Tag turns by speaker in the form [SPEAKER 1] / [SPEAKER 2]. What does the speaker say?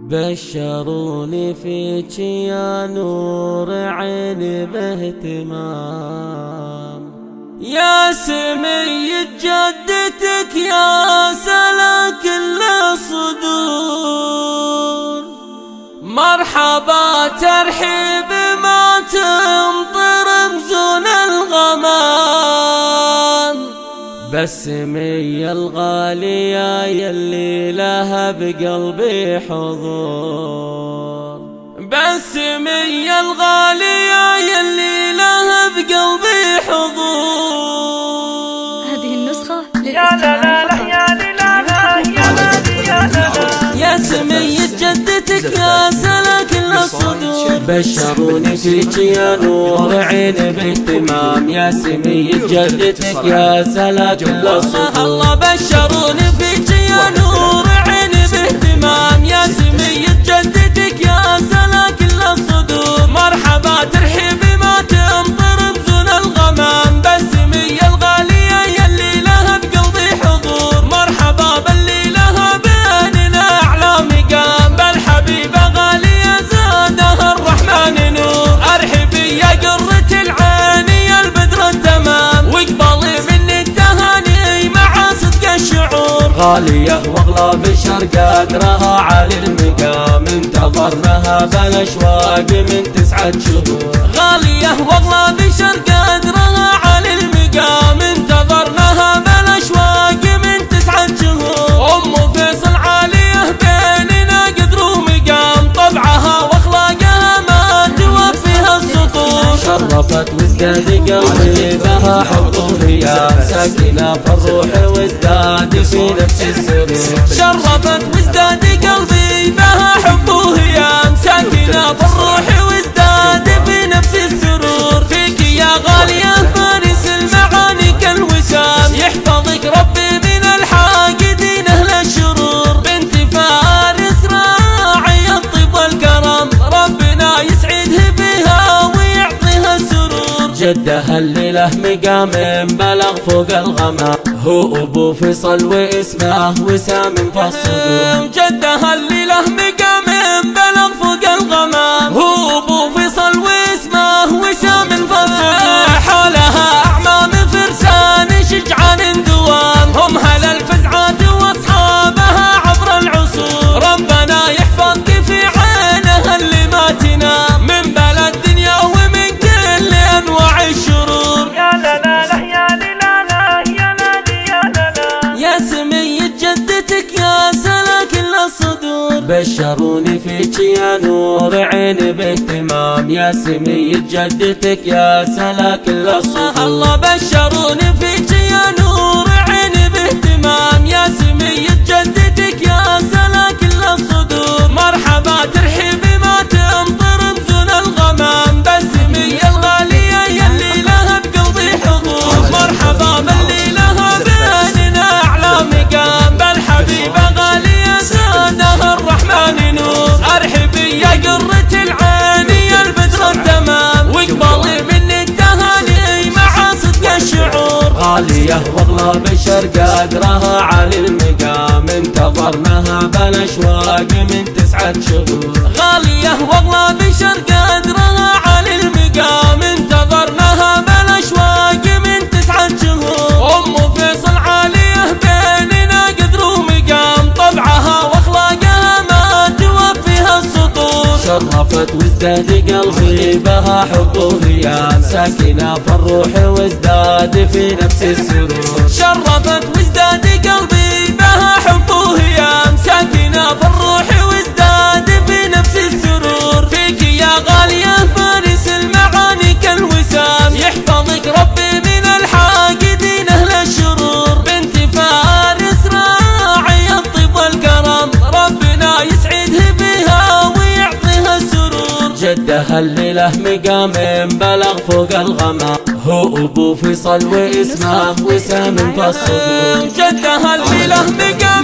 [SPEAKER 1] بشروني فيك يا نور عيني باهتمام، يا سمية جدتك يا سلا كل الصدور. مرحبا ترحيب ما تمطر مزون الغمام، بسمية الغالية يلي لها بقلبي حضور. بسمية الغالية يلي لها بقلبي حضور.
[SPEAKER 2] هذه النسخة للاستماع فقط.
[SPEAKER 1] يا سمية جدتك يا سلا كل الصدور، بشروني فيك يا نور عيني باهتمام، يا سمية جدتك يا سلا كل الصدور. الله بشروني فيك يا نور عيني باهتمام، يا سمية جدتك يا سلا كل الصدور. مرحبا ترحيبي ما تمطر بزون الغمام، بسمية الغالية يلي لها بقلبي حضور. مرحبا باللي لها بيننا أعلى مقام، بالحبيبة غالية زادها الرحمن نور. أرحبي يا قرة العين يا البدر التمام، واقبلي مني التهاني مع صدق الشعور. غالية واغلى بشر قدرها عالي المقام، انتظرناها بالاشواق من 9 شهور. غالية واغلى بشر قدرها عالي المقام، انتظرناها بالاشواق من 9 شهور. ام فيصل عالية بيننا قدر ومقام، طبعها واخلاقها ما توفيها السطور. شرفت وازداد قلبي بها حب وهيام، ساكنة في الروح وازداد في نفس السرور. شرفت وازداد قلبي بها حب وهيام، ساكنة في الروح وازداد في نفس السرور. فيك يا غالية فارس المعاني كالوسام، يحفظك ربي من الحاقدين اهل الشرور. بنت فارس راعي الطيب والكرم، ربنا يسعدها فيها ويعطيها السرور. جدها اللي له مقام بلغ فوق الغمام، هو ابو فيصل واسمه وسام فالصدور. جدها اللي له مقام بلغ فوق الغمام، هو ابو فيصل واسمه وسام فالصدور. حولها اعمام فرسان شجعان دوام، هم هل الفزعات واصحابها عبر العصور. ربنا يحفظك في عينها اللي ما تنام، من بلا الدنيا ومن كل انواع الشرور. يا لا لا لا يا لا لا يا لا يا لا لا، يا سمية جدتك يا سلا كل الصدور. بشروني فيك يا نور عيني باهتمام، يا سمية جدتك يا سلا كل الصدور. الله بشروني فيك يا نور عيني باهتمام، يا سمية جدتك يا سلا كل الصدور. مرحبا ترحيبي ما تمطر بزون الغمام، بسمية الغالية يلي لها بقلبي حضور. مرحبا باللي لها بيننا أعلى مقام، بالحبيبة غالية زادها الرحمن نور. أرحبي يا قرة العين يا البدر التمام، واقبلي مني التهاني مع صدق الشعور. غالية واغلى بشر قدرها عالي المقام، انتظرناها بالاشواق من 9 شهور. غالية واغلى بشر قدرها عالي المقام، انتظرناها بالاشواق من 9 شهور. ام فيصل عالية بيننا قدر ومقام، طبعها واخلاقها ما توفيها السطور. شرفت وازداد قلبي بها حب وهيام، ساكنة في الروح وازداد في نفس السرور. شرفت وازداد قلبي بها حب وهيام، ساكنة في الروح وازداد في نفس السرور. فيك يا غالية فارس المعاني كالوسام، يحفظك ربي من الحاقدين اهل الشرور. بنت فارس راعي الطيب والكرم، ربنا يسعدها فيها ويعطيها السرور. جدها اللي له مقام بلغ فوق الغمام، هو ابو فيصل واسمه وسام فالصدور. جدها اللي له مقام